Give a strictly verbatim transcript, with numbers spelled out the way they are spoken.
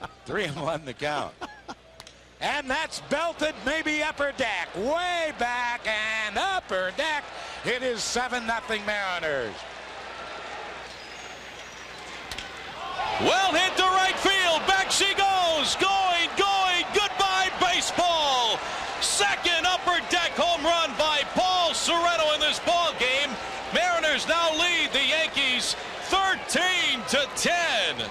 Three and one the count. And that's belted, maybe upper deck, way back and upper deck. It is seven nothing Mariners. Well hit to right field. Back she goes. Going, going. Goodbye, baseball. Second upper deck home run by Paul Sorrento in this ball game. Mariners now lead the Yankees thirteen to ten.